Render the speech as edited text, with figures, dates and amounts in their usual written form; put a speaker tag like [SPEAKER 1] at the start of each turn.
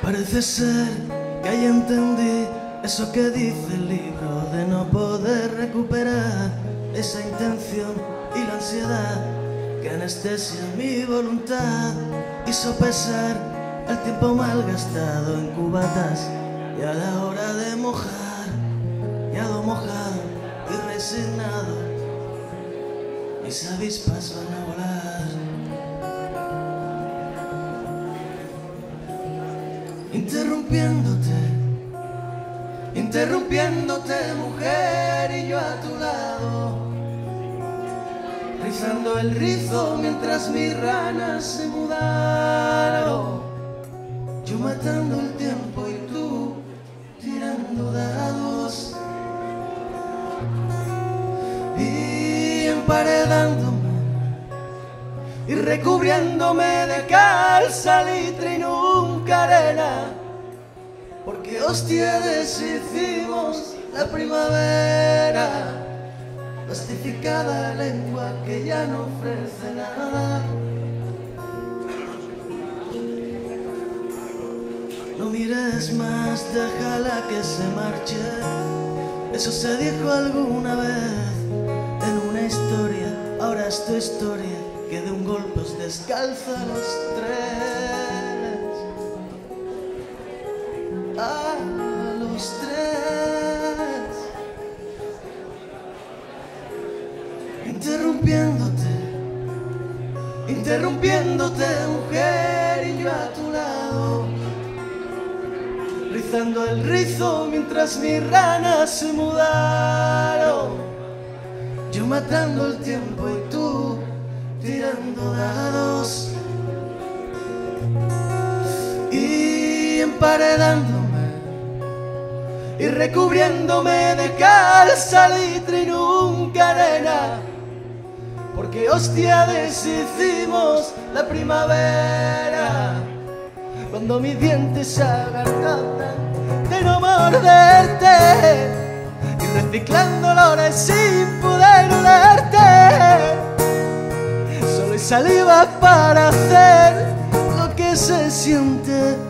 [SPEAKER 1] Parece ser que ahí entendí eso que dice el libro de no poder recuperar esa intención y la ansiedad que anestesia mi voluntad y sopesar el tiempo malgastado en cubatas y a la hora de mojar, ya lo mojado y resignado, mis avispas van a volar. Interrumpiéndote, mujer, y yo a tu lado, rizando el rizo mientras mis ranas se mudaron, yo matando el tiempo y tú tirando dados y emparedándome y recubriéndome de cal, salitre y nunca arena, porque hostia deshicimos la primavera, plastificada lengua que ya no ofrece nada. No mires más, déjala que se marche, eso se dijo alguna vez en una historia, ahora es tu historia, que de un golpe os descalza a los tres. A los tres, interrumpiéndote, mujer, y yo a tu lado, rizando el rizo mientras mis ranas se mudaron, yo matando el tiempo y tú tirando dados y emparedándome y recubriéndome de cal, salitre y nunca arena, porque hostia deshicimos la primavera, cuando mis dientes se agarrotan de no morderte y reciclando olores sin poder olerte, solo hay saliva para hacer lo que se siente.